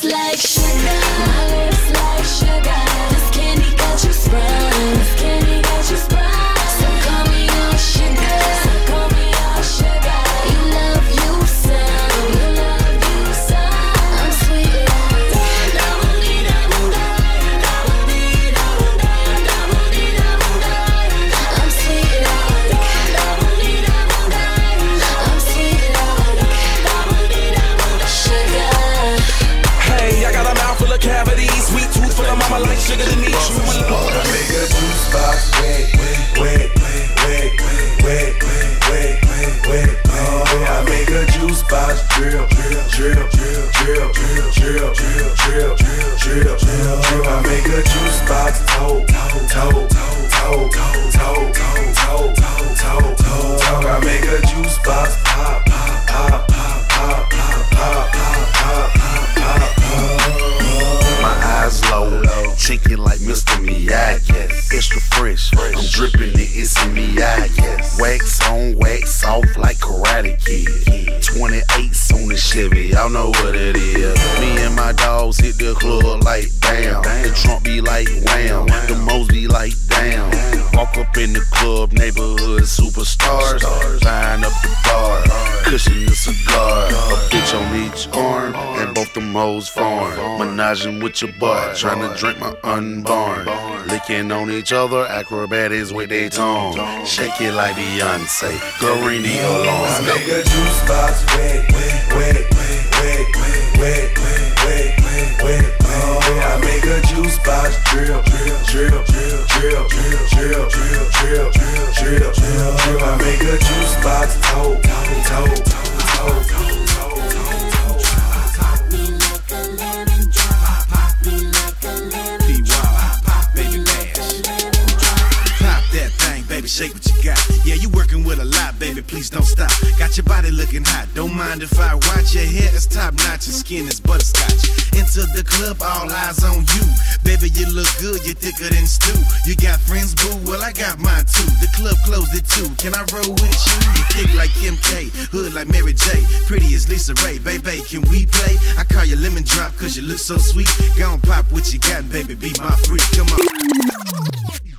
lips like sugar. My lips like sugar. This candy got you sprung. This candy got you sprung. So call me your sugar. So call me your sugar. You love you some. You love you some. I'm sweet like da-da-dee-da-boo-da. Da-da-dee-da-boo-da. I'm sweet like da-da-dee-da-boo-da. I'm sweet like da-da-dee-da-boo-da. Sugar. Hey, I got a mouth full of cavities, sweet tooth full of mama like sugar to need you. I make a juice box wet, wet, wet, wet, wet, wet. I make a juice box drip, drip, drip, drip, drip, drip, drip, drip, drip, drip. I make a juice box toe, toe, toe, toe, toe, toe, toe, toe. I make a juice box pop, pop, pop, pop, pop, pop, pop, pop. My eyes low, chicken like Mr. Miyagi. Extra fresh, I'm dripping it, it's in Miyagi. Wax on, wax off like Karate Kid. 28s on the Chevy, y'all know what it is. Me and my dogs hit the club like damn. The trunk be like wham, the mo's be like damn. Walk up in the club, neighborhood superstars. Line up the bar, cushion the cigar. A bitch on each arm, and both them hoes foreign. Menaging with your butt, trying to drink my unborn. Licking on each other, acrobatics with their tongue. Shake it like Beyonce, girl ring the alarm. I make a juice box wet, wet, wet, wet, wet, wet, wet. I make a juice box drip, drip, drip, drip, drip, drip, drip, drip, drip, drip, drip. I make a juice box toe, toe, toe, toe, toe. Shake what you got. Yeah, you working with a lot, baby, please don't stop. Got your body looking hot, don't mind if I watch. Your hair is top notch, your skin is butterscotch. Enter the club, all eyes on you. Baby, you look good, you're thicker than stew. You got friends, boo? Well, I got mine too. The club closed at 2. Can I roll with you? You thick like Kim K, hood like Mary J, pretty as Lisa Ray. Baby, can we play? I call you Lemon Drop cause you look so sweet. Go on, pop what you got, baby, be my freak. Come on.